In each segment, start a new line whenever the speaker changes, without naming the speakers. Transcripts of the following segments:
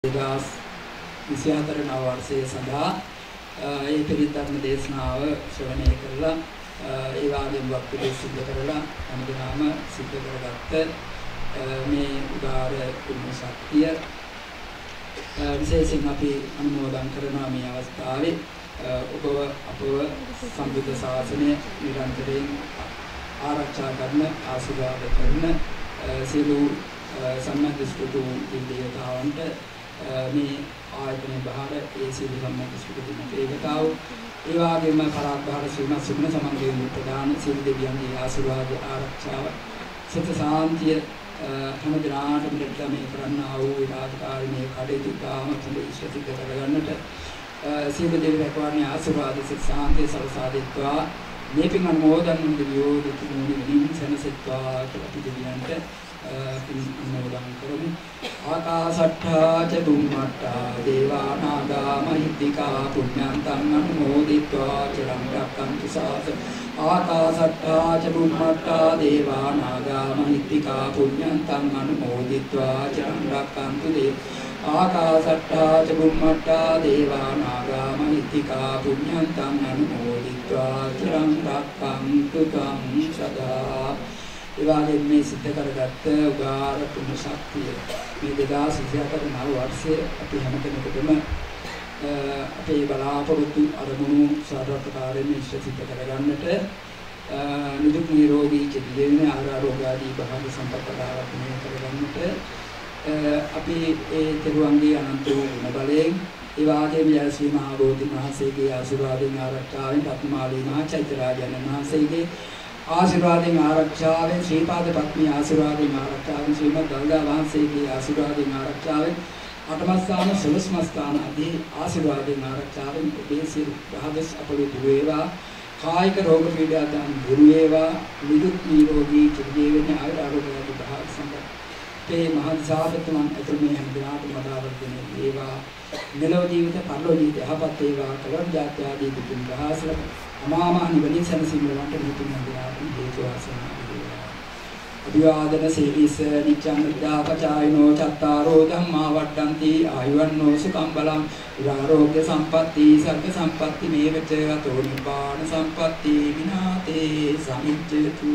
2024 නව වර්ෂයේ සඳහා ඒ පිරිත් ධර්ම දේශනාව ශ්‍රවණය කරලා ඒ වගේම වක්තිය සිද්ධ කරලා හැමදෙනාම සිද්ධ කරගත්ත මේ උදාර පුණ්‍ය ශක්තිය විශේෂයෙන් අපි අනුමෝදන් කරනවා මේ අවස්ථාවේ ඔබ අපව සම්බුද්ධ ශාසනය නිරන්තරයෙන් ආරක්ෂා කරන ආශිර්වාද කරන සියලු සම්මාදිස්තුතු දේවතාවන්ට මේ ආයතන බහාර ඒ සියලු සම්මාදිස්තුතු දේවතාවෝ ඒ වගේම පරාභාර සුණ සමන්ගේ ප්‍රදාන සියලු දෙවියන්ගේ ආශිර්වාද ආරක්ෂාව සිත සාන්තිය හැම දිනාටම මේ කරන්නා වූ විරාජකාරී කටයුතු තාම හොඳ ඉෂ්ටිත කරගන්නට සියලු දෙවියන් රැකවරණේ ආශිර්වාද සිත සාන්තිය සලසා දෙත්වා මේ පින් අනුමෝදන් දෙවියෝ දෙතුමුනි විදින් සනසෙත්වා කියලා අපි දෙවියන්ට පින් අනුමෝදන් කරමු. ආකාශට්ඨා ච බුම්මට්ඨා දේවා නාග මහිත්‍තිකා පුඤ්ඤන්තං අනුමෝදිत्वा චිරං රක්ඛන්තු ශාසන. ආකාශට්ඨා ච බුම්මට්ඨා දේවා නාග මහිත්‍තිකා පුඤ්ඤන්තං අනුමෝදිत्वा චිරං රක්ඛන්තු දේව. ආකාශට්ඨා ච බුම්මට්ඨා දේවා නාග මහිත්‍තිකා පුඤ්ඤන්තං අනුමෝදිत्वा චිරං රක්ඛන්තු ත්වං සදා. ඒ වගේම මේ සිද්ධ කරගත්ත උදාර පුණ්‍ය ශක්තිය මේ 2024 නව වර්ෂයේ අපි හැමදෙනෙකුටම අපේ බලාපොරොත්තු අරමුණු සාර්ථකතාවයෙන් ඉෂ්ට කරගන්නට නිදුක් නිරෝගී ජීවන ආරෝග්‍ය ආදී භාග සම්පත්තාවක් මේ කරගන්නට අපි ඒ තෙරුවන්ගේ අනන්ත වූ ගුණ බලයෙන් ඒ වගේම යශ්‍රී මහා බෝධි මහසේගේ ආශිර්වාදයෙන් ආරක්ෂාවෙන් රත්නමාලී මහා චෛත්‍යරාජයන් වහන්සේගේ ආශිර්වාදයෙන් ආරක්ෂාවෙන් ශ්‍රීපාද පත්නී ආශිර්වාදයෙන් ආරක්ෂාවෙන් ශ්‍රීමත් ගංගා වහන්සේගේ ආශිර්වාදයෙන් ආරක්ෂාවෙන් අටමස්ථාන සලස්මස්ථාන ආදී ආශිර්වාදයෙන් ආරක්ෂාවෙන් ඔබේ සියලු රහදස් අපලු දුවේවා කායික රෝග පීඩා දන් දුරු වේවා නිදුක් නිරෝගී ජීවන ආයුර්ාෝග්‍ය භාග සම්පත් මේ මහත් සාසතුමන් ඇතුළේ හැම දිනකටම වදාවර්ධන වේවා මෙලොව ජීවිත පරලොව ජීවිත යහපත් වේවා කලන් ජාත්‍ය ආදී දුකින් රහසල අමාමහ නිවනින් සැනසීම වලට මුතුන් වන්දනාවෙන් හේතු වාසනා වේවා. අභිවාදන සීලිස නිච්ඡං විදාපචායනෝ චත්තාරෝ ධම්මා වඩ්ඩಂತಿ ආයුවන්නෝ සුඛං බලං ආරෝග්‍ය සම්පatti සග්ග සම්පatti මේවච අතෝ නිපාන සම්පatti විනාතේ සමිච්ඡතු.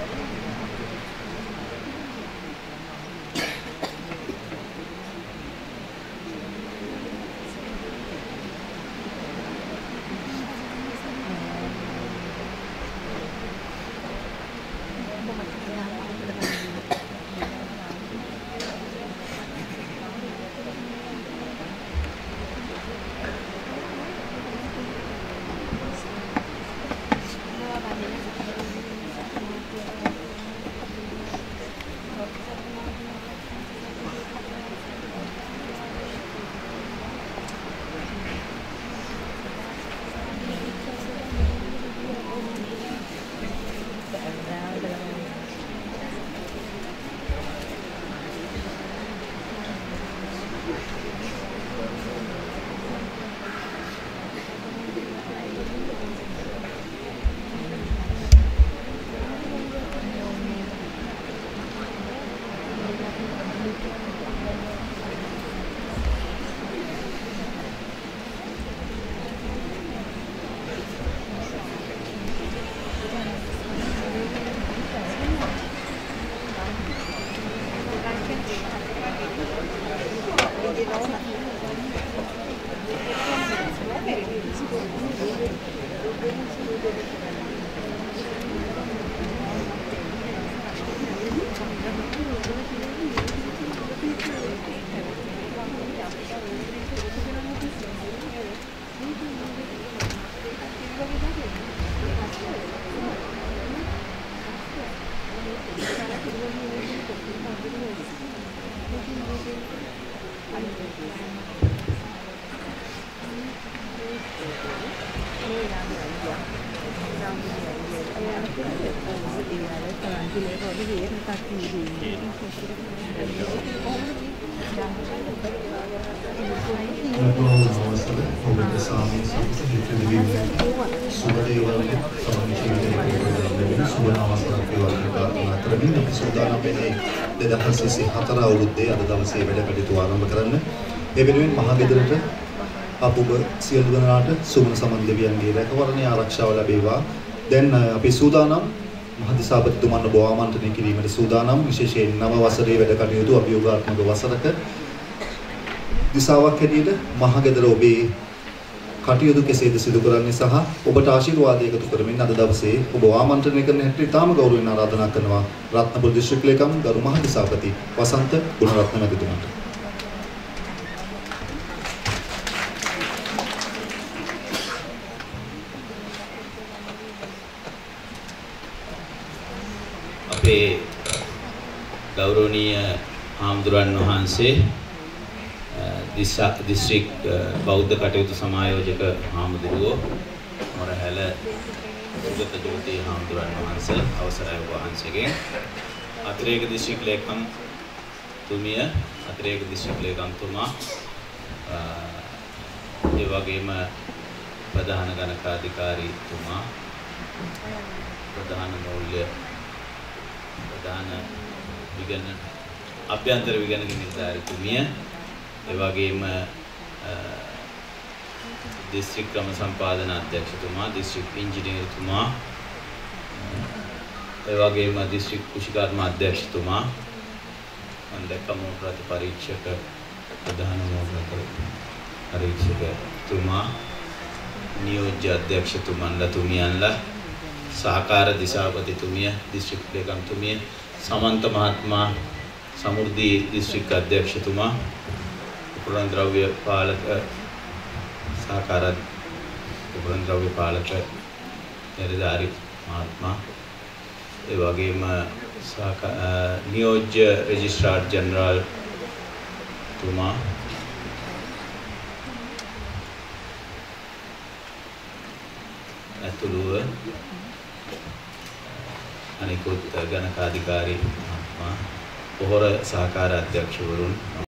සියලු දෙනාට සුමන සමන් දෙවියන්ගේ රැකවරණය ආරක්ෂාව ලැබේවා. දැන් අපි සූදානම් මහදිසාපතිතුමන්ව බව ආමන්ත්‍රණය කිරීමට සූදානම්. විශේෂයෙන් නව වසරේ වැඩ කටයුතු අභියෝගාත්මක වසරක දිසාවක් හැටියට මහගෙදර ඔබේ කටයුතු කෙසේද සිදු කරන්නේ සහ ඔබට ආශිර්වාද එකතු කරමින් අද දවසේ ඔබ ආමන්ත්‍රණය කරන හැටියට තාම ගෞරවයෙන් ආරාධනා කරනවා රත්නපුර දිස්ත්‍රික් ලේකම් ගරු මහදිසාපති වසන්ත ගුණරත්න මැතිතුමන්ට.
ගෞරවනීය හාමුදුරන් වහන්සේ දිස්ත්‍රික් බෞද්ධ කටයුතු සමායෝජක හාමුදුරුවෝ මොරහැල සුගත ජෝති හාමුදුරන් වහන්සේ අවසරයි වහන්සේගෙන් අතිරේක දිස්ත්‍රික් ලේකම් තුමිය අතිරේක දිස්ත්‍රික් ලේකම්තුමා ඒ වගේම ප්‍රධාන ගණකාධිකාරීතුමා ප්‍රධාන මූල්‍ය ප්‍රධාන විගණන අභ්‍යන්තර විගණන නිලධාරීතුමිය ඒ වගේම දිස්ත්‍රික් ක්‍රම සම්පාදන අධ්‍යක්ෂතුමා දිස්ත්‍රික් ඉංජිනේරුතුමා ඒ වගේම දිස්ත්‍රික් කෘෂිකර්ම අධ්‍යක්ෂතුමා මණ්ඩල පරීක්ෂක ප්‍රධාන පරීක්ෂකතුමා නියෝජ්‍ය අධ්‍යක්ෂතුමන්ලා තුමියන්ලා සහකාර දිසාපතිතුමිය දිස්ත්‍රික් ලේකම්තුමිය සමන්ත මහත්මයා සමෘද්ධි දිස්ත්‍රික් අධ්‍යක්ෂතුමා උපරන් ද්‍රව්‍ය පාලක සහකාර උපරන් ද්‍රව්‍ය පාලක නිලධාරී මහත්මයා ඒ වගේම නියෝජ්‍ය රෙජිස්ට්‍රාර් ජෙනරාල් තුමා ඇතුළුව අනිකුත් ගණකාධිකාරී මහත්මයා පොහොර සහකාර අධ්‍යක්ෂවරුන්